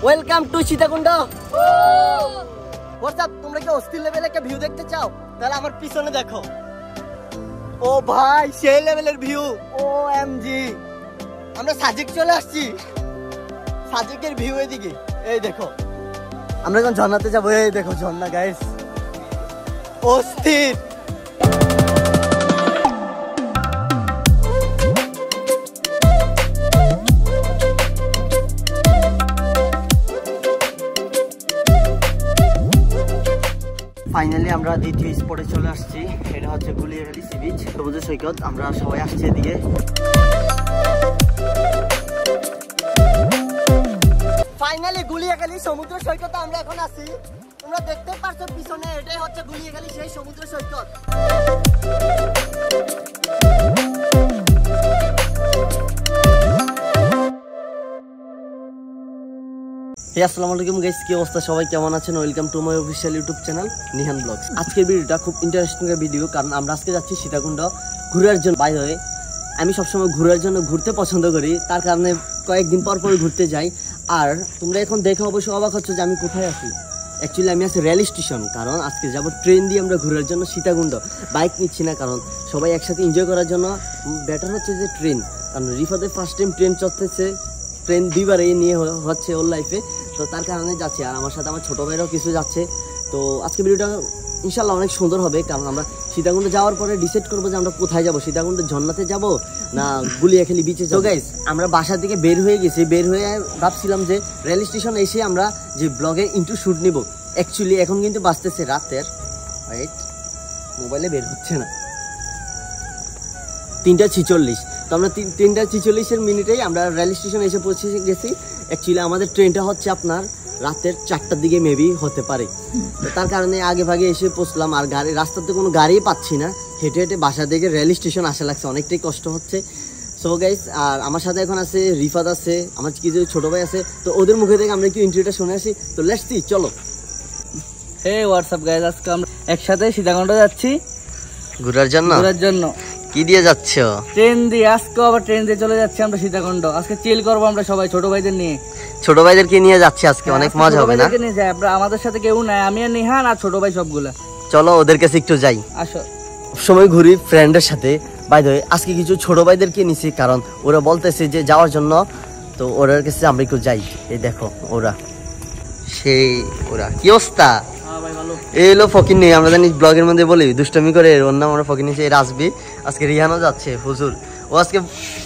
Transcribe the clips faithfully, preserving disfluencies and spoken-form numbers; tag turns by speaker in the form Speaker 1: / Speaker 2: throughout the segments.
Speaker 1: Welcome to Sitakunda. WhatsApp, তোমরা কি অস্থির লেভেলের একটা ভিউ দেখতে চাও? তাহলে আমার পিছনে দেখো। ও ভাই, সেই লেভেলের ভিউ। ও এম জি, আমরা সাজেক চলে আসছি। সাজেকের ভিউ এদিকে, এই দেখো। আমরা এখন ঝর্ণাতে যাবো। এই দেখো ঝর্ণা গাইস, অস্থির। ফাইনালি আমরা দ্বিতীয় স্পটে চলে আসছি। এটা হচ্ছে গুলিয়াখালী সি বিচ, সমুদ্র সৈকত। আমরা সবাই আসছি এদিকে। ফাইনালি গুলিয়াখালী সমুদ্র সৈকতে আমরা এখন আছি। তোমরা দেখতে পারছো পিছনে, এটাই হচ্ছে গুলিয়াখালী সেই সমুদ্র সৈকত। আসসালামু আলাইকুম গাইস, কি অবস্থা? সবাই কেমন আছেন? Welcome to my official YouTube channel Nihan vlogs. আজকের ভিডিওটা খুব ইন্টারেস্টিং একটা ভিডিও, কারণ আমরা আজকে যাচ্ছি সীতাকুণ্ড ঘুরার জন্য। বাই হয়ে আমি সবসময় ঘুরার জন্য ঘুরতে পছন্দ করি, তার কারণে কয়েকদিন পর পর ঘুরতে যাই। আর তোমরা এখন দেখে অবশ্যই অবাক হচ্ছে যে আমি কোথায় আছি। অ্যাকচুয়ালি আমি আছি রেল স্টেশন, কারণ আজকে যাবো ট্রেন দিয়ে আমরা ঘুরার জন্য সীতাকুণ্ড। বাইক নিচ্ছি না, কারণ সবাই একসাথে এনজয় করার জন্য বেটার হচ্ছে যে ট্রেন। কারণ রিফাদের ফার্স্ট টাইম ট্রেন চলতেছে, ট্রেন দুইবার এই নিয়ে হচ্ছে ওর লাইফে, তো তার কারণে যাচ্ছি। আর আমার সাথে আমার ছোটো ভাইরাও কিছু যাচ্ছে। তো আজকে ভিডিওটা ইনশাল্লাহ অনেক সুন্দর হবে, কারণ আমরা সীতাকুণ্ড যাওয়ার পরে ডিসাইড করবো যে আমরা কোথায় যাবো, সীতাকুণ্ড ঝর্ণাতে যাবো না গুলিয়াখালী বিচে যাবো। গাইস, আমরা বাসা থেকে বের হয়ে গেছি। বের হয়ে ভাবছিলাম যে রেল স্টেশন এসে আমরা যে ব্লগে ইন্টু শ্যুট নিব। অ্যাকচুয়ালি এখন কিন্তু বাজতেছে রাতের, রাইট, মোবাইলে বের হচ্ছে না, তিনটা ছিচল্লিশ। তো আমরা তিনটা ছিচল্লিশের মিনিটেই আমরা রেল স্টেশনে এসে পৌঁছে গেছি। অ্যাকচুয়ালি আমাদের ট্রেনটা হচ্ছে আপনার রাতের চারটার দিকে মেবি হতে পারে। তো তার কারণে আগে ভাগে এসে পৌঁছলাম। আর গাড়ি, রাস্তাতে কোনো গাড়িই পাচ্ছি না। হেঁটে হেঁটে বাসা থেকে রেল স্টেশন আসা লাগছে, অনেকটাই কষ্ট হচ্ছে। সো গাইস, আর আমার সাথে এখন আছে রিফাত আছে, আমার কিছু ছোটো ভাই আছে। তো ওদের মুখে থেকে আমরা একটু ইন্টারভিউটা শুনে আসি। তো লেটস সি, চলো।
Speaker 2: হে হোয়াটসঅ্যাপ গাইস, আজকে আমরা একসাথে সীতাকুণ্ড যাচ্ছি
Speaker 1: ঘোরার জন্য।
Speaker 2: ঘোরার জন্য
Speaker 1: কি দিয়ে যাচ্ছ?
Speaker 2: ট্রেন দিয়ে। আজকে আবার ট্রেন দিয়ে চলে যাচ্ছি আমরা সীতাকুণ্ড। আজকে চিল করবো আমরা সবাই ছোট ভাইদের নিয়ে।
Speaker 1: ছোট ভাইদেরকে নিয়ে যাচ্ছি আজকে, অনেক মজা হবে না?
Speaker 2: নিয়ে যাই আমরা, আমাদের সাথে কেউ নাই, আমি আর নিহান আর ছোট ভাই সবগুলা।
Speaker 1: চলো ওদের কাছে একটু যাই।
Speaker 2: আসো,
Speaker 1: সময় ঘুরি ফ্রেন্ডের সাথে। বাই দ্য ওয়ে, আজকে কিছু ছোট ভাইদেরকে নিছি, কারণ ওরা বলতেছে যে যাওয়ার জন্য। তো ওদের কাছে আমরা একটু যাই। এই দেখো ওরা, সেই ওরা কি অবস্থা? এই হলো ফকির নেই, আমরা জানি ব্লগের মধ্যে বলি দুষ্টমি করে। ওর নাম আমরা ফকির নিয়েছি, এই রাজবি। আজকে রিহানও যাচ্ছে, হুজুর। ও আজকে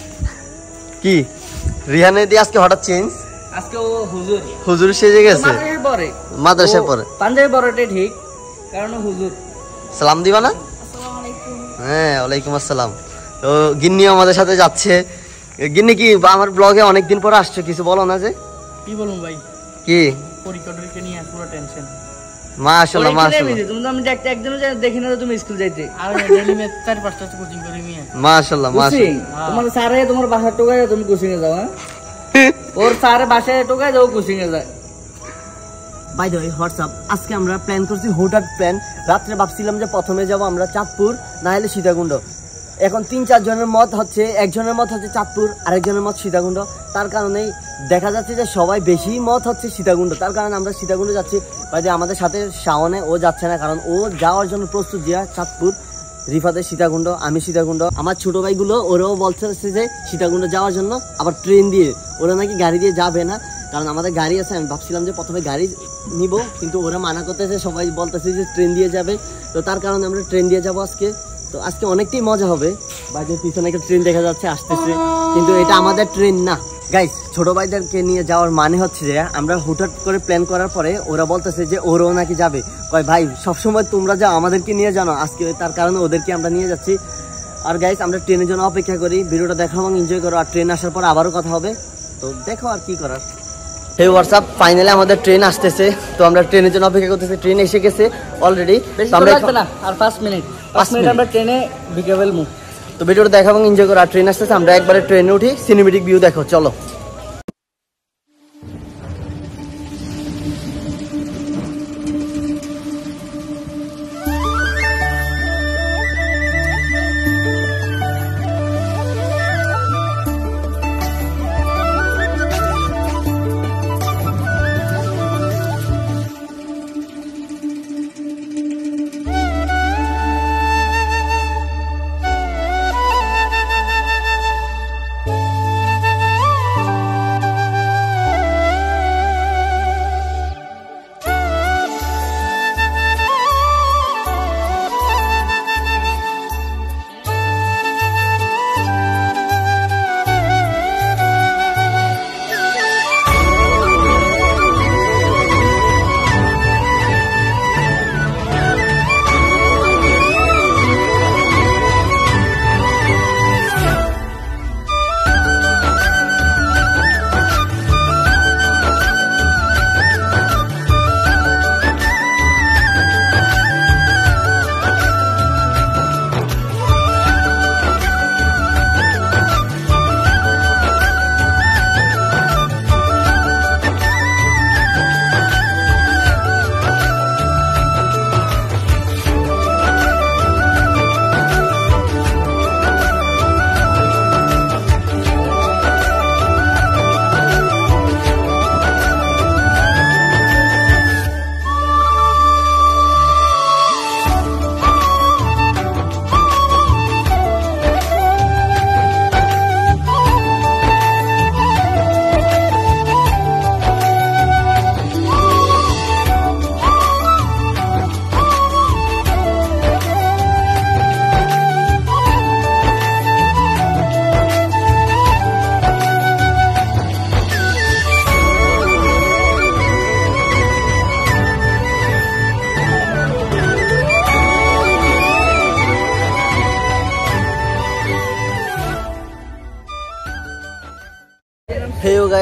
Speaker 1: কি রিহানের দিয়ে আজকে হঠাৎ চেঞ্জ,
Speaker 2: আজকে ও হুজুর
Speaker 1: হুজুর সেজে গেছে। মাদ্রাসায় পড়ে,
Speaker 2: পাঞ্জাবি পড়াটাই ঠিক, কারণ হুজুর।
Speaker 1: সালাম দিবা না? হ্যাঁ, ওয়ালাইকুম আসসালাম। তো গিন্নিও আমাদের সাথে যাচ্ছে। গিন্নি, কি আমার ব্লগে অনেকদিন পর আসছো, কিছু বলো না? যে
Speaker 2: কি বলবো ভাই,
Speaker 1: কি
Speaker 2: পরীক্ষা নিয়ে পুরো টেনশন।
Speaker 1: মাশাআল্লাহ মাশাআল্লাহ,
Speaker 2: তুমি তো আমি একদিনও দেখি না তুমি স্কুল যাইতে। আর ডেইলি ম্যাথ চার পাঁচটা কোচিং করি মিয়া।
Speaker 1: মাশাআল্লাহ মাশাআল্লাহ।
Speaker 2: তোমার স্যারে তোমার বাসা টোকায়, তুমি কোচিং এ যাও। হ্যাঁ, ওর স্যারে বাসায় টোকায় যাও, কোচিং এ যায়।
Speaker 1: বাই দ্য ওয়ে হোয়াটসঅ্যাপ, আজকে আমরা প্ল্যান করছি হঠাৎ প্ল্যান। রাত্রে ভাবছিলাম যে প্রথমে যাব আমরা চাঁদপুর, না হলে সীতাকুণ্ড। এখন তিন চার জনের মত হচ্ছে, একজনের মত হচ্ছে চাঁদপুর, আরেকজনের মত সীতাকুণ্ড। তার কারণেই দেখা যাচ্ছে যে সবাই বেশি মত হচ্ছে সীতাকুণ্ড। তার কারণে আমরা সীতাকুণ্ড যাচ্ছি। বাই দ্য আমাদের সাথে শাওনে, ও যাচ্ছে না, কারণ ও যাওয়ার জন্য প্রস্তুত। দিয়া চাঁদপুর, রিফাতের সীতাকুণ্ড, আমি সীতাকুণ্ড। আমার ছোট ভাইগুলো ওরাও বলছে যে সীতাকুণ্ড যাওয়ার জন্য, আবার ট্রেন দিয়ে। ওরা নাকি গাড়ি দিয়ে যাবে না, কারণ আমাদের গাড়ি আছে। আমি ভাবছিলাম যে প্রথমে গাড়ি নিব, কিন্তু ওরা মানা করতেছে, সবাই বলতেছে যে ট্রেন দিয়ে যাবে। তো তার কারণে আমরা ট্রেন দিয়ে যাবো আজকে। তো আজকে অনেকটাই মজা হবে। বাইরে পিছনে একটা ট্রেন দেখা যাচ্ছে আসতেছে, কিন্তু এটা আমাদের ট্রেন না। গাইস, ছোট ভাইদেরকে নিয়ে যাওয়ার মানে হচ্ছে যে আমরা হুটহাট করে প্ল্যান করার পরে ওরা বলতেছে যে ওরাও নাকি যাবে। কয় ভাই, সবসময় তোমরা যাও, আমাদেরকে নিয়ে জানো আজকে। তার কারণে ওদেরকে আমরা নিয়ে যাচ্ছি। আর গাইস, আমরা ট্রেনের জন্য অপেক্ষা করি। ভিডিওটা দেখো এবং এনজয় করো। আর ট্রেন আসার পর আবারও কথা হবে, তো দেখো আর কি করার। হে হোয়াটসঅ্যাপ, ফাইনালি আমাদের ট্রেন আসতেছে। তো আমরা ট্রেনের জন্য অপেক্ষা করতেছি। ট্রেন এসে গেছে অলরেডি।
Speaker 2: আর পাঁচ মিনিট পাঁচ মিনিট আমরা ট্রেনে ঢুকে ফেলবো।
Speaker 1: তো ভিডিওটা দেখো এবং এনজয় করো। আর ট্রেন আসতেছে, আমরা একবারে ট্রেনে উঠি, সিনেমেটিক ভিউ দেখো, চলো।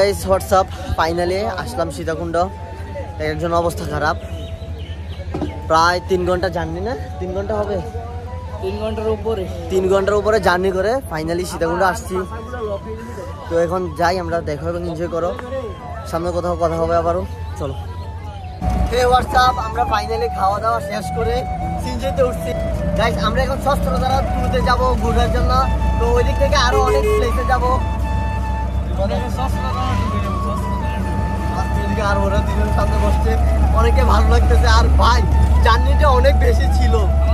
Speaker 1: গাইস হোয়াটসঅ্যাপ, ফাইনালি আসলাম সীতাকুণ্ড। একজন অবস্থা খারাপ, প্রায় তিন ঘন্টা জার্নি, না তিন ঘন্টা হবে,
Speaker 2: তিন ঘন্টার উপরে
Speaker 1: তিন ঘন্টার উপরে জার্নি করে ফাইনালি সীতাকুণ্ড আসছি। তো এখন যাই আমরা, দেখো এবং এনজয় করো, সামনে কোথাও কথা হবে আবারও, চলো। হে হোয়াটসঅ্যাপ, আমরা ফাইনালি খাওয়া দাওয়া শেষ করে সিনজেতে উঠছি। গাইস আমরা এখন সস্ত্রধারা ট্যুরে যাবো ঘোরার জন্য। তো ওই দিক থেকে আরো অনেক প্লেসে যাবো, আর ওরা দুজন সামনে বসছে, অনেকে ভালো লাগতেছে। আর ভাই জার্নিটা অনেক বেশি ছিল,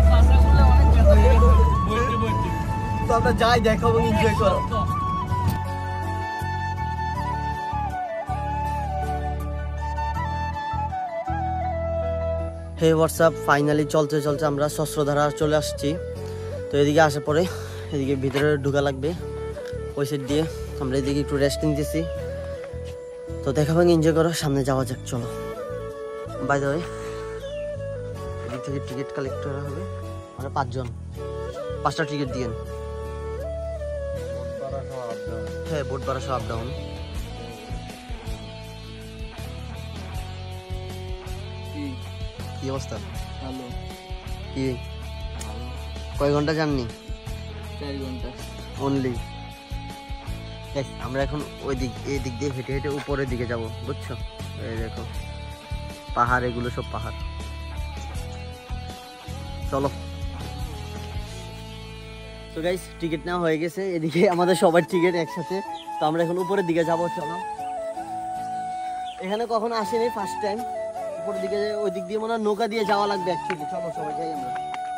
Speaker 1: তো আমরা যাই, দেখো এবং এনজয় করো। হে হোয়াটসঅ্যাপ, ফাইনালি চলতে চলতে আমরা সস্ত্রধারা চলে আসছি। তো এদিকে আসার পরে এদিকে ভিতরে ঢোকা লাগবে ওই সাইড দিয়ে, আমরা এদিকে একটু রেস্ট নিতেছি। তো দেখাবো, এনজয় করো, সামনে যাওয়া যাক, চলো। বাই দ্য ওয়ে, এদিক থেকে টিকিট কালেক্ট করা হবে, আমরা পাঁচজন, পাঁচটা টিকিট দিয়েন। হ্যাঁ, বোট ভাড়া সহ আপ ডাউন। কি অবস্থা?
Speaker 2: ভালো।
Speaker 1: কি কয় ঘন্টা জার্নি?
Speaker 2: চার ঘন্টা
Speaker 1: অনলি। আমরা এখন ওই দিক, এই দিক দিয়ে হেঁটে হেঁটে উপরের দিকে যাব, বুঝছো? এই দেখো পাহাড়, এগুলো সব পাহাড়, চলো। তো গাইস টিকিট নেওয়া হয়ে গেছে, এদিকে আমাদের সবার টিকিট একসাথে। তো আমরা এখন উপরের দিকে যাব, চলো। এখানে কখনো আসেনি, ফার্স্ট টাইম। উপরের দিকে ওই দিক দিয়ে মনে হয় নৌকা দিয়ে যাওয়া লাগবে অ্যাকচুয়ালি, চলো সবাই যাই আমরা।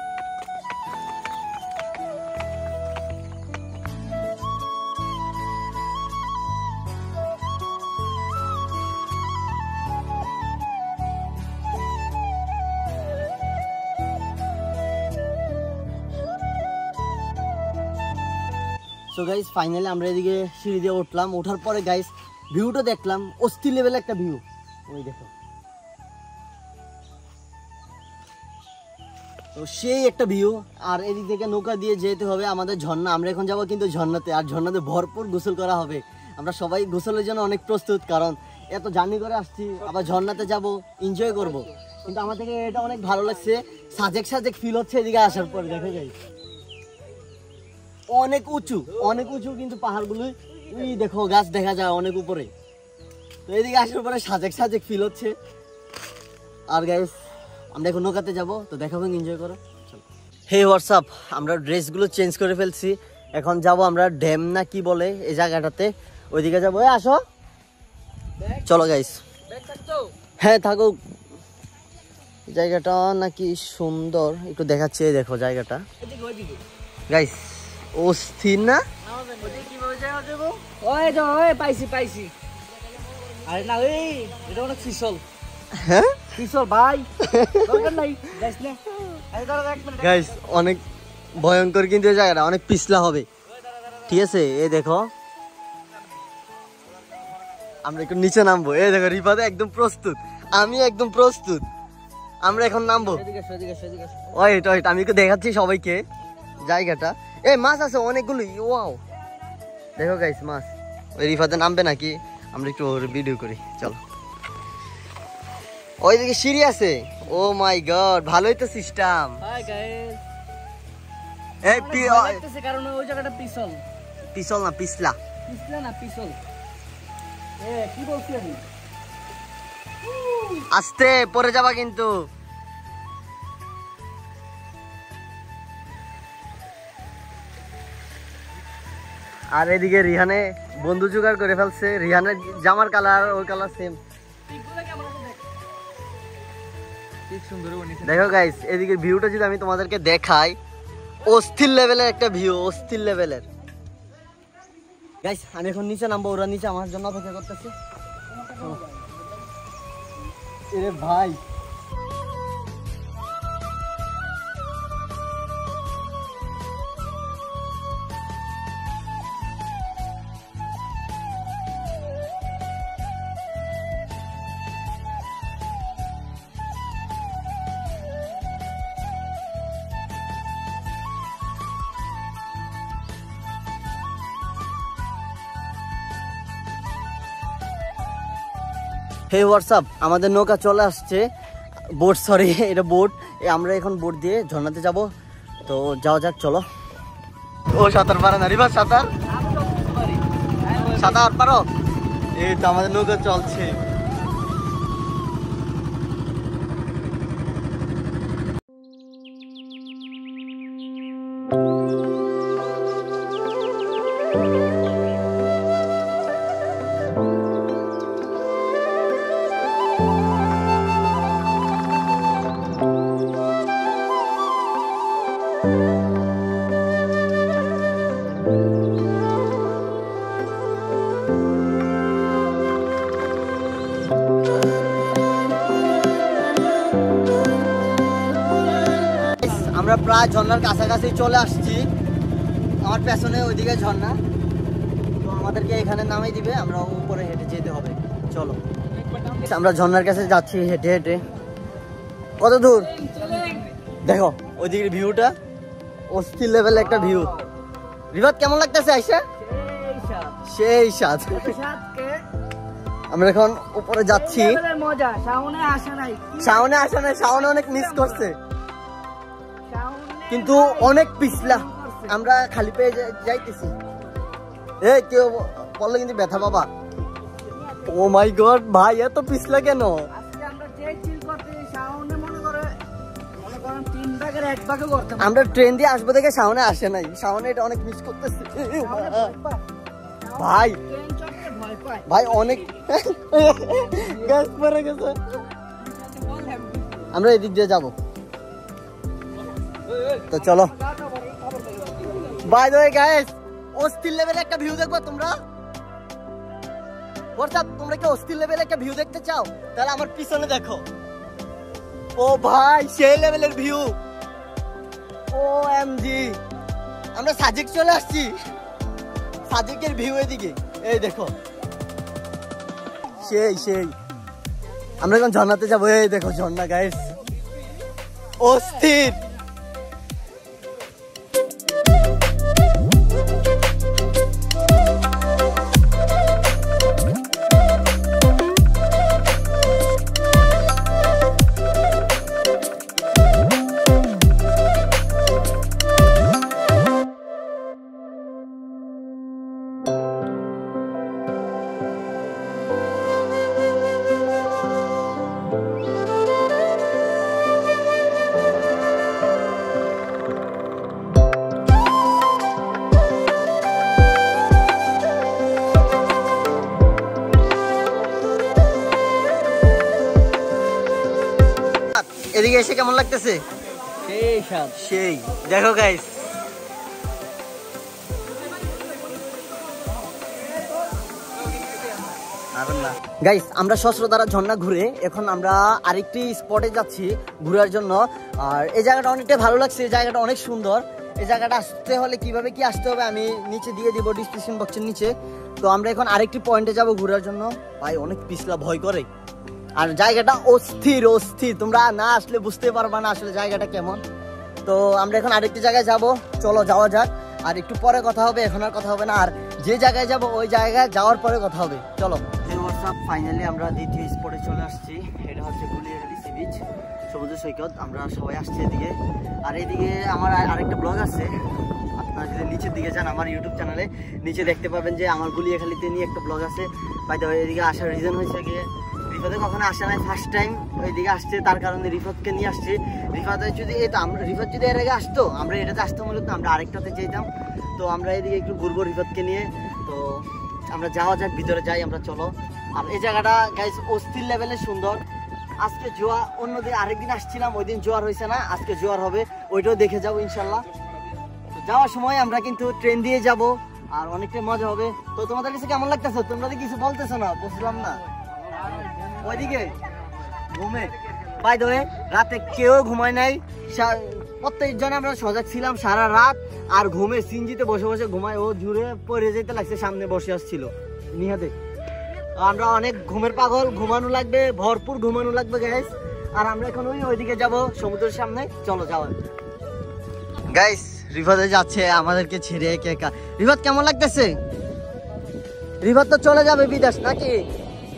Speaker 1: সো গাইস ফাইনালি আমরা এদিকে সিঁড়ি দিয়ে উঠলাম। ওঠার পরে গাইস ভিউটা দেখলাম, অস্থির লেভেলের একটা ভিউ। ওই দেখো, তো সেই একটা ভিউ। আর এদিক থেকে নৌকা দিয়ে যেতে হবে আমাদের ঝর্ণা। আমরা এখন যাবো কিন্তু ঝর্ণাতে, আর ঝর্ণাতে ভরপুর গোসল করা হবে। আমরা সবাই গোসলের জন্য অনেক প্রস্তুত, কারণ এত জার্নি করে আসছি, আবার ঝর্ণাতে যাব, এনজয় করব। কিন্তু আমার থেকে এটা অনেক ভালো লাগছে, সাজেক সাজেক ফিল হচ্ছে এদিকে আসার পরে। দেখো গাইস অনেক উঁচু, অনেক উঁচু, কিন্তু পাহাড়গুলো ওই দেখো, গাছ দেখা যায় অনেক উপরে। তো এদিকে আসার পরে সাজেক সাজেক ফিল হচ্ছে। আর গাইস আমরা এখন নৌকাতে যাবো, তো দেখাবো, এনজয় করো। হে হোয়াটসঅ্যাপ, আমরা ড্রেসগুলো চেঞ্জ করে ফেলছি, এখন যাব আমরা ড্যাম না কি বলে এই জায়গাটাতে, ওইদিকে যাবো। এ আসো, চলো গাইস। হ্যাঁ থাকুক, জায়গাটা নাকি সুন্দর, একটু দেখাচ্ছি। দেখো জায়গাটা গাইস, অস্থির না?
Speaker 2: ওই তো, ওই পাইছি পাইছি। আরে না, ওই এটা অনেক পিছল।
Speaker 1: হ্যাঁ
Speaker 2: পিছল ভাই, দরকার নাই, যাইস না। আরে দাঁড়া এক মিনিট
Speaker 1: গাইস, অনেক ভয়ঙ্কর কিন্তু এই জায়গাটা, অনেক পিছলা হবে, ঠিক আছে? এই দেখো আমরা একটু নিচে নামবো। এই দেখো রিফাত একদম প্রস্তুত, আমি একদম প্রস্তুত। আমরা এখন নামবো।
Speaker 2: এদিকে এসো, এদিকে এসো, এদিকে এসো।
Speaker 1: ওয়েট ওয়েট, আমি একটু দেখাচ্ছি সবাইকে জায়গাটা। এই মাছ আছে অনেকগুলো, ওয়াও দেখো গাইস মাছ। ওই রিফাতে নামবে নাকি, আমরা একটু ওর ভিডিও করি, চলো। ওইদিকে সিঁড়ি আছে, ও মাই গড, ভালোই তো সিস্টেম।
Speaker 2: হাই গাইস,
Speaker 1: এই পি-
Speaker 2: ভয় লাগতেছে কারণ ওই জায়গাটা পিছল।
Speaker 1: পিছল না পিছলা,
Speaker 2: পিছলা না পিছল। এ কি বলছি আমি?
Speaker 1: আস্তে পরে যাবা কিন্তু। আর এদিকে রিহানে বন্ধু জোগাড় করে ফেলছে, রিহানের জামার কালার ওই কালার সেম। দেখো গাইস, এদিকে ভিউটা যদি আমি তোমাদেরকে দেখাই, অস্থির লেভেলের একটা ভিউ, অস্থির লেভেলের। গাইস আমি এখন নিচে নামবো, ওরা নিচে আমার জন্য অপেক্ষা করতেছে। এরে ভাই, হে হোয়াটসঅ্যাপ, আমাদের নৌকা চলে আসছে, বোট সরি এটা বোট। আমরা এখন বোট দিয়ে ঝর্ণাতে যাব, তো যাওয়া যাক চলো। ও সাঁতার পারে না রিভার, সাঁতার সাঁতার পারো? এই তো আমাদের নৌকা চলছে। আমরা প্রায় ঝর্ণার কাছাকাছি চলে আসছি। আমার পেছনে ওইদিকে ঝর্ণা, তো আমাদেরকে এখানে নামাই দিবে, আমরা উপরে হেঁটে যেতে হবে। চলো আমরা ঝর্ণার কাছে যাচ্ছি হেঁটে হেঁটে। কত দূর দেখো ওইদিকের ভিউটা, অস্থির লেভেলের একটা ভিউ। রিভাত কেমন লাগতেছে আইসা? সেই স্বাদ। আমরা এখন উপরে যাচ্ছি। শাওনে আসা নাই, শাওনে অনেক মিস করছে, কিন্তু অনেক পিছলা, আমরা খালি পেয়ে যাইতেছি। এই কেউ বললে কিন্তু ব্যথা বাবা। ও মাই গড ভাই, এত পিছলা কেন? আমরা ট্রেন দিয়ে আসবো দেখে শাওনে আসে নাই, শাওনে এটা অনেক মিস করতেছে ভাই। ভাই অনেক গ্যাস পড়ে গেছে। আমরা এদিক দিয়ে যাবো, তো চলো। বাই দ্য ওয়ে গাইস, অস্থির লেভেলের একটা ভিউ দেখবো তোমরা? হোয়াটসঅ্যাপ, তোমরা কি অস্থির লেভেলের একটা ভিউ দেখতে চাও? তাহলে আমার পিছনে দেখো। ও ভাই সেই লেভেলের ভিউ, ও এম জি। আমরা সাজেক চলে আসছি, সাজেকের ভিউ এদিকে, এই দেখো সেই সেই। আমরা এখন ঝর্ণাতে যাবো, এই দেখো ঝর্ণা গাইস, অস্থির। এদিকে এসে কেমন লাগতেছে?
Speaker 2: সেই স্বাদ,
Speaker 1: সেই। দেখো গাইস, গাইস আমরা সহস্রধারা ঝর্ণা ঘুরে এখন আমরা আরেকটি স্পটে যাচ্ছি ঘোরার জন্য। আর এই জায়গাটা অনেকটা ভালো লাগছে, এই জায়গাটা অনেক সুন্দর। এই জায়গাটা আসতে হলে কিভাবে কি আসতে হবে আমি নিচে দিয়ে দিব ডিসক্রিপশন বক্সের নিচে। তো আমরা এখন আরেকটি পয়েন্টে যাব ঘোরার জন্য। ভাই অনেক পিছলা, ভয় করে, আর জায়গাটা অস্থির অস্থির। তোমরা না আসলে বুঝতে পারবা না আসলে জায়গাটা কেমন। তো আমরা এখন আরেকটি জায়গায় যাব, চলো যাওয়া যাক। আর একটু পরে কথা হবে, এখন আর কথা হবে না। আর যে জায়গায় যাব ওই জায়গায় যাওয়ার পরে কথা হবে, চলো। এই হোয়াটসঅ্যাপ, ফাইনালি আমরা দ্বিতীয় স্পটে চলে আসছি। এটা হচ্ছে গুলিয়াখালী সি বিচ, সমুদ্র সৈকত। আমরা সবাই আসছি এদিকে। আর এদিকে আমার আরেকটা ব্লগ আছে, আপনারা যদি নিচের দিকে যান আমার ইউটিউব চ্যানেলে নিচে দেখতে পাবেন যে আমার গুলিয়াখালীতে নিয়ে একটা ব্লগ আছে। বাই দ্য ওয়ে এদিকে আসার রিজন হয়েছে গিয়ে রিফাতে কখনো আসে নাই, ফার্স্ট টাইম ওইদিকে আসছে, তার কারণে রিফাতকে নিয়ে আসছি। রিফাতে যদি এটা আমরা রিফাত যদি এর আগে আসতো, আমরা এটাতে আসতো মূলত আমরা আরেকটাতে যেতাম। তো আমরা এদিকে একটু ঘুরবো রিফাতকে নিয়ে। তো আমরা যাওয়া যাক, ভিতরে যাই আমরা, চলো। আর এই জায়গাটা গাইস অস্থির লেভেলে সুন্দর। আজকে জোয়ার, অন্যদিন আরেকদিন আসছিলাম ওই দিন জোয়ার হয়েছে না, আজকে জোয়ার হবে, ওইটাও দেখে যাবো ইনশাল্লাহ। তো যাওয়ার সময় আমরা কিন্তু ট্রেন দিয়ে যাব, আর অনেকটাই মজা হবে। তো তোমাদের কাছে কেমন লাগতেছে? তোমরা তো কিছু বলতেছো না, বুঝলাম না। ওইদিকে ঘুমে, বাই দ্য ওয়ে রাতে কেউ ঘুমায় নাই, প্রত্যেকজন আমরা সজাগ ছিলাম সারা রাত। আর ঘুমে সিনজিতে বসে বসে ঘুমায়, ও জুড়ে পড়ে যেতে লাগছে, সামনে বসে আসছিল নিহাতে। আমরা অনেক ঘুমের পাগল, ঘুমানো লাগবে, ভরপুর ঘুমানো লাগবে গাইস। আর আমরা এখন ওই ওইদিকে যাব সমুদ্রের সামনে, চলো যাওয়া গাইস। রিফাতে যাচ্ছে আমাদেরকে ছেড়ে একা একা। রিফাত কেমন লাগতেছে? রিফাত তো চলে যাবে বিদেশ নাকি?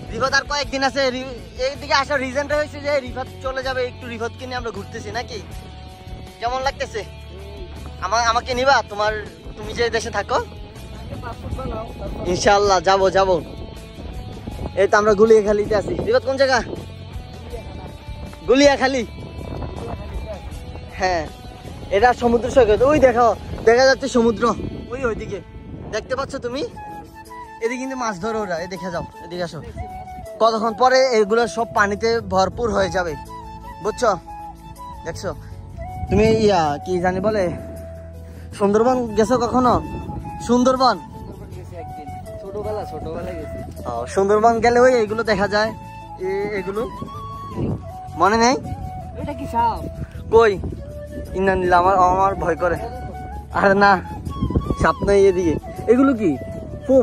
Speaker 1: রিফাত আর কয়েকদিন আছে। এইদিকে আসার রিজনটা হয়েছে যে রিফাত চলে যাবে, একটু রিফাতকে নিয়ে আমরা ঘুরতেছি নাকি? কেমন লাগতেছে? আমার আমাকে নিবা তোমার, তুমি যে দেশে থাকো? ইনশাআল্লাহ যাবো যাবো। এই তো আমরা গুলিয়াখালীতে আছি। রিফাত কোন জায়গা? গুলিয়াখালী। হ্যাঁ, এটা সমুদ্র সৈকত। ওই দেখো, দেখা যাচ্ছে সমুদ্র ওই ওইদিকে, দেখতে পাচ্ছ তুমি? এদিকে কিন্তু মাছ ধরো ওরা। এই দেখে যাও, এদিকে আসো। কতক্ষণ পরে এগুলো সব পানিতে ভরপুর হয়ে যাবে, বুঝছো? দেখছো তুমি? ইয়া কি জানি বলে, সুন্দরবন গেছো কখনো? সুন্দরবন
Speaker 2: ছোটবেলা ছোটবেলা গেছি।
Speaker 1: ও, সুন্দরবন গেলে ওই এগুলো দেখা যায়। এগুলো মনে নেই?
Speaker 2: এটা কি সাপ?
Speaker 1: কই ইন্না নিলে আমার আমার ভয় করে। আরে না, সাপ নাই এদিকে। এগুলো কি ফুম?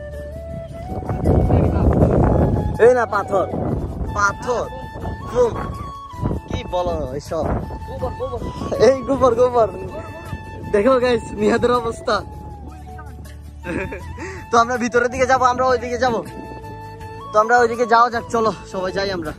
Speaker 1: এই না, পাথর পাথর ফুম। কি বলো এসব? এই গোবর গোবর। দেখো গাইস নিহাদের অবস্থা। তো আমরা ভিতরের দিকে যাবো, আমরা ওইদিকে যাবো। তো আমরা ওইদিকে যাওয়া যাক, চলো সবাই যাই আমরা।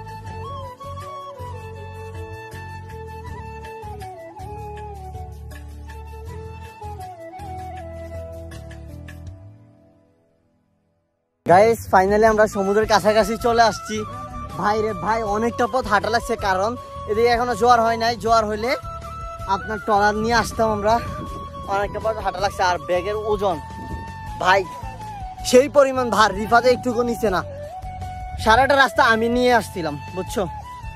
Speaker 1: গাইস ফাইনালি আমরা সমুদ্রের কাছাকাছি চলে আসছি। ভাই রে ভাই, অনেকটা পথ হাঁটা লাগছে, কারণ এদিকে এখনো জোয়ার হয় নাই। জোয়ার হইলে আপনার ট্রলার নিয়ে আসতাম আমরা। অনেকটা পথ হাঁটা লাগছে। আর ব্যাগের ওজন ভাই সেই পরিমাণ ভার, রিফাতে একটুকু নিচে না। সারাটা রাস্তা আমি নিয়ে আসছিলাম, বুঝছো?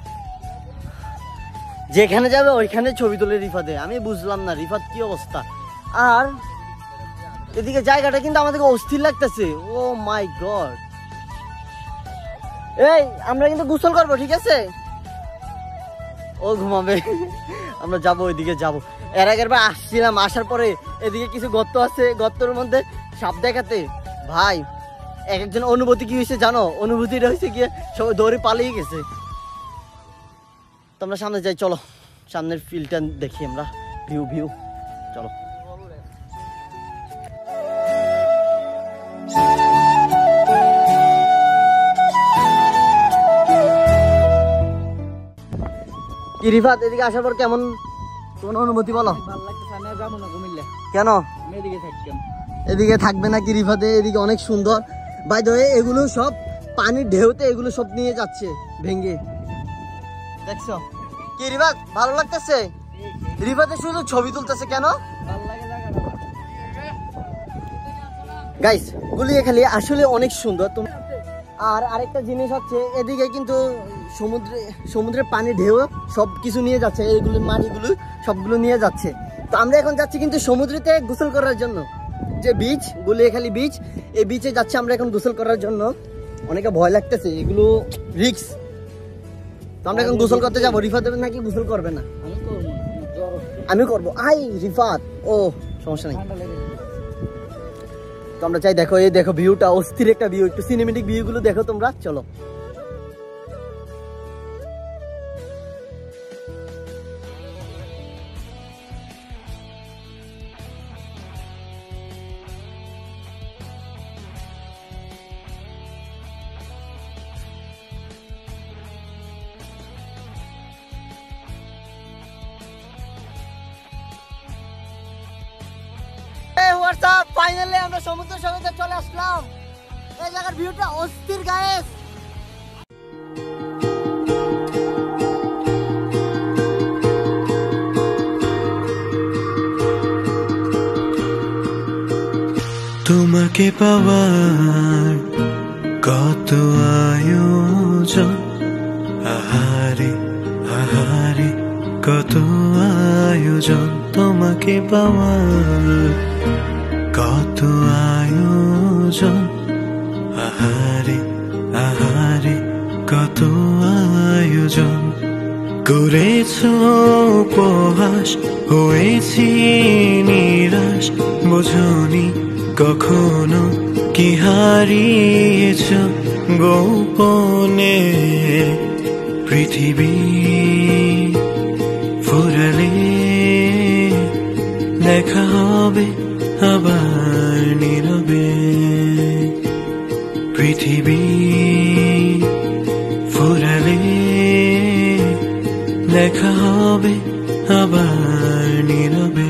Speaker 1: যেখানে যাবে ওইখানে ছবি তুলে রিফাতে। আমি বুঝলাম না রিফাত কি অবস্থা। আর এদিকে জায়গাটা কিন্তু আমাদেরকে অস্থির লাগতেছে। Oh my god. এই আমরা কিন্তু গোসল করবো, ঠিক আছে? ও ঘুমাবে। আমরা যাবো ওইদিকে যাবো। এর আগের বার আসছিলাম, আসার পরে এদিকে কিছু গর্ত আছে, গর্তের মধ্যে সাপ দেখাতে ভাই এক একজন অনুভূতি কি হয়েছে জানো? অনুভূতিটা হয়েছে গিয়ে সবাই দৌড়ে পালিয়ে গেছে। তো আমরা সামনে যাই, চলো সামনের ফিল্ডটা দেখি আমরা, ভিউ ভিউ চলো। কি রিফাত, এদিকে আসার পর কেমন কোন অনুভূতি বলো?
Speaker 2: ভালো লাগতেছে। আমি যাবো না কুমিল্লা।
Speaker 1: কেন?
Speaker 2: আমি এদিকে থাকতাম।
Speaker 1: এদিকে থাকবে না কি রিফাতে? এদিকে অনেক সুন্দর। বাই দ্য ওয়ে এগুলো সব পানির ঢেউতে এগুলো সব নিয়ে যাচ্ছে ভেঙে, দেখছো? কি রিফাত ভালো লাগতেছে? রিফাতে শুধু ছবি তুলতেছে কেন?
Speaker 2: ভালো লাগে জায়গাটা।
Speaker 1: গাইস গুলিয়াখালী আসলে অনেক সুন্দর। তুমি আর আরেকটা জিনিস হচ্ছে এদিকে কিন্তু সমুদ্রে সমুদ্রের পানি ঢেউ সব কিছু নিয়ে যাচ্ছে, এইগুলো মাটিগুলো সবগুলো নিয়ে যাচ্ছে। তো আমরা এখন যাচ্ছি কিন্তু সমুদ্রেতে গোসল করার জন্য। যে বিচ, গুলিয়াখালী বিচ, এই বিচে যাচ্ছি আমরা এখন গোসল করার জন্য। অনেকে ভয় লাগতেছে, এগুলো রিস্ক। তো আমরা এখন গোসল করতে যাবো। রিফাত নাকি গোসল করবে না?
Speaker 2: আমি করবো।
Speaker 1: আমি করবো। আই রিফাত, ও সমস্যা নেই। তো আমরা চাই, দেখো এই দেখো ভিউটা, অস্থির একটা ভিউ। একটু সিনেমেটিক ভিউ গুলো দেখো তোমরা, চলো। ফাইনালি আমরা সমুদ্র সৈকতে চলে আসলাম। এই জায়গার ভিউটা অস্থির গাইস।
Speaker 3: তোমাকে পাওয়ার কত আয়োজন, আহারে আহারে কত আয়োজন। তোমাকে পাওয়ার কত আয়োজন, আহারে আহারে কত আয়োজন। করেছো উপহাস, হয়েছি নিরাশ, বোঝনি কখনো কি হারিয়েছ গোপনে। পৃথিবী ফুরালে দেখা হবে আবার নীরবে। পৃথিবী দেখা হবে আবার নীরবে।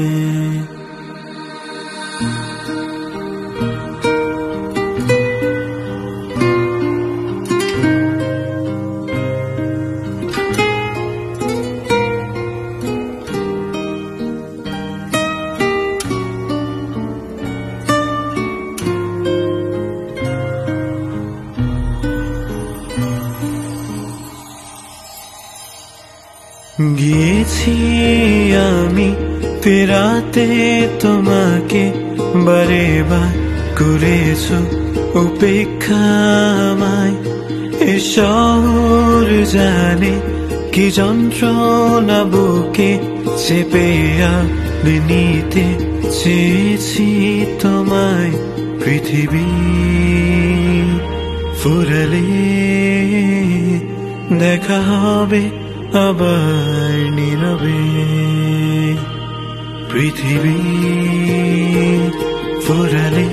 Speaker 3: গিয়েছি আমি ফেরাতে তোমাকে, বারে বার করেছ উপেক্ষা আমায়। এ শহর জানে কি যন্ত্রণা বুকে চেপে আমি নিতে চেয়েছি তোমায়। পৃথিবী ফুরালে দেখা হবে আবার নীরবে। পৃথিবী ফুরালে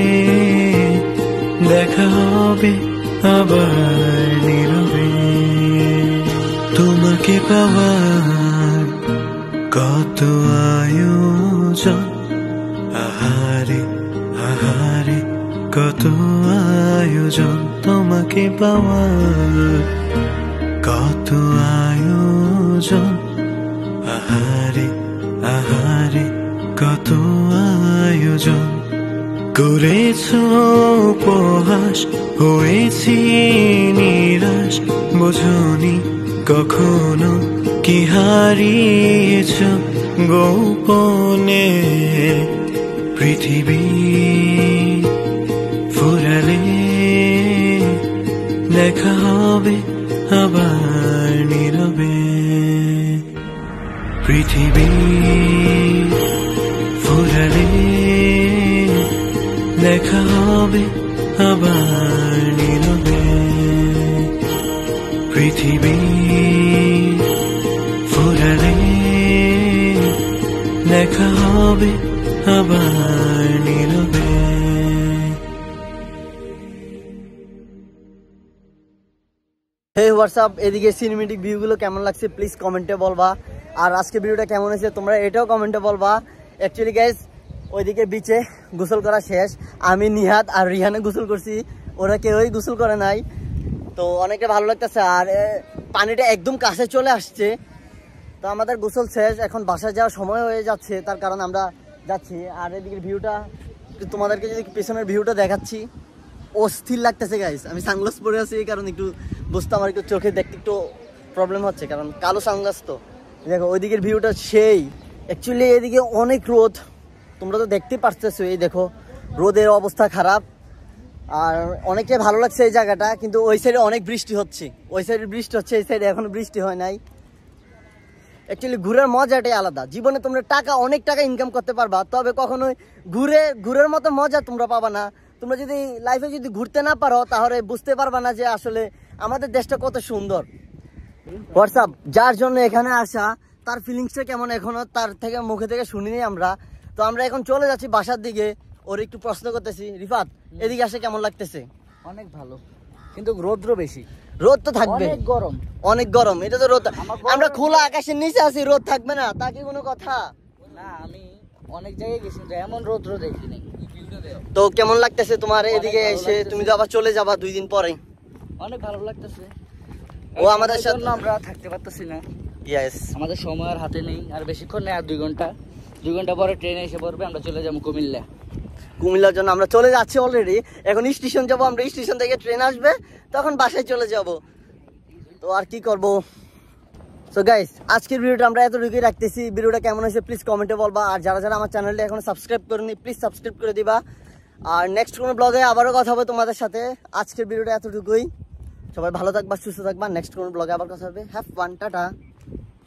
Speaker 3: দেখা হবে আবার নীরবে। তোমাকে পাওয়ার কত আয়োজন, আহারে আহারে কত আয়োজন। তোমাকে পাওয়ার কত আয়োজন, আহারে আহারে কত আয়োজন। করেছ উপহাস, হয়েছি নিরাশ, বোঝনি কখনো কি হারিয়েছ গোপনে। পৃথিবী ফুরালে দেখা হবে আবার নীরবে। পৃথিবী ফুরালে দেখা হবে আবার নীরবে। পৃথিবী ফুরালে দেখা হবে আবার নীরবে।
Speaker 1: হে হোয়াটসঅ্যাপ, এদিকে সিনেমেটিক ভিউগুলো কেমন লাগছে প্লিজ কমেন্টে বলবা। আর আজকে ভিডিওটা কেমন হয়েছে তোমরা এটাও কমেন্টে বলবা। অ্যাকচুয়ালি গাইজ ওইদিকে বিচে গোসল করা শেষ, আমি নিহাত আর রিহানে গোসল করছি, ওরা কেউই গোসল করে নাই। তো অনেকটা ভালো লাগতেছে, আর পানিটা একদম কাছে চলে আসছে। তো আমাদের গোসল শেষ, এখন বাসায় যাওয়ার সময় হয়ে যাচ্ছে, তার কারণ আমরা যাচ্ছি। আর এদিকের ভিউটা তোমাদেরকে যদি পেছনের ভিউটা দেখাচ্ছি, অস্থির লাগতেছে গাইজ। আমি সানগ্লাস পরে আছি এই কারণ একটু বুঝতে আমার একটু চোখে দেখতে একটু প্রবলেম হচ্ছে, কারণ কালো সানগ্লাস তো। দেখো ওইদিকের ভিউটা সেই। অ্যাকচুয়ালি এদিকে অনেক রোদ, তোমরা তো দেখতে পারতেছো। এই দেখো রোদের অবস্থা খারাপ, আর অনেকটাই ভালো লাগছে এই জায়গাটা। কিন্তু ওই সাইডে অনেক বৃষ্টি হচ্ছে, ওই সাইডে বৃষ্টি হচ্ছে, এই সাইডে এখনো বৃষ্টি হয় নাই। অ্যাকচুয়ালি ঘুরার মজাটাই আলাদা। জীবনে তোমরা টাকা অনেক টাকা ইনকাম করতে পারবা, তবে কখনোই ঘুরে ঘুরের মতো মজা তোমরা পাবা না। তোমরা যদি লাইফে যদি ঘুরতে না পারো তাহলে বুঝতে পারবা না যে আসলে আমাদের দেশটা কত সুন্দর। হোয়াটসঅ্যাপ যার জন্য এখানে আসা, তার ফিলিংসটা কেমন এখনো তার থেকে মুখে থেকে শুনিনি আমরা। তো আমরা এখন চলে যাচ্ছি বাসার দিকে। ওর একটু প্রশ্ন করতেছি, রিফাত এদিকে আসে কেমন লাগতেছে?
Speaker 2: অনেক ভালো, কিন্তু রৌদ্র বেশি।
Speaker 1: রোদ তো থাকবে,
Speaker 2: অনেক গরম,
Speaker 1: অনেক গরম। এটা তো রোদ, আমরা খোলা আকাশের নিচে আছি, রোদ থাকবে না তা কি কোনো কথা?
Speaker 2: না, আমি অনেক জায়গায় গেছি, এমন রৌদ্র দেখিনি।
Speaker 1: তো কেমন লাগতেছে তোমার এদিকে এসে? তুমি তো আবার চলে যাবা দুই দিন পরে।
Speaker 2: অনেক ভালো লাগতেছে।
Speaker 1: ও আমাদের সাথে
Speaker 2: আমরা থাকতে পারতেছি না।
Speaker 1: ইয়েস,
Speaker 2: আমাদের সময় আর হাতে নেই, আর বেশিক্ষণ নেই, আর দুই ঘন্টা দুই ঘন্টা পরে ট্রেনে এসে পড়বে, আমরা চলে যাবো কুমিল্লা।
Speaker 1: কুমিল্লার জন্য আমরা চলে যাচ্ছি অলরেডি। এখন স্টেশন যাবো আমরা, স্টেশন থেকে ট্রেন আসবে, তখন বাসায় চলে যাব। তো আর কি করব। সো গাইস আজকের ভিডিওটা আমরা এতটুকুই রাখতেছি। ভিডিওটা কেমন হয়েছে প্লিজ কমেন্টে বলবা। আর যারা যারা আমার চ্যানেলটা এখন সাবস্ক্রাইব করেনি প্লিজ সাবস্ক্রাইব করে দিবা। আর নেক্সট কোনো ব্লগে আবারও কথা হবে তোমাদের সাথে। আজকের ভিডিওটা এতটুকুই। সবাই ভালো থাকবা, সুস্থ থাকবা। নেক্সট কোনো ব্লগে আবার কথা হবে। Have fun, tata.